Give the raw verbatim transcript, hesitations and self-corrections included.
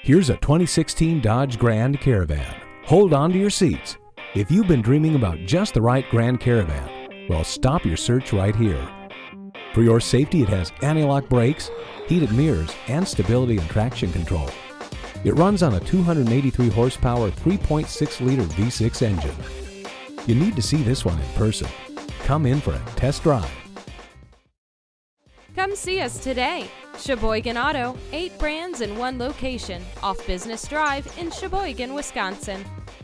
Here's a twenty sixteen Dodge Grand Caravan. Hold on to your seats. If you've been dreaming about just the right Grand Caravan, well, stop your search right here. For your safety, it has anti-lock brakes, heated mirrors, and stability and traction control. It runs on a two hundred eighty-three horsepower, three point six liter V six engine. You need to see this one in person. Come in for a test drive. Come see us today. Sheboygan Auto, eight brands in one location, off Business Drive in Sheboygan, Wisconsin.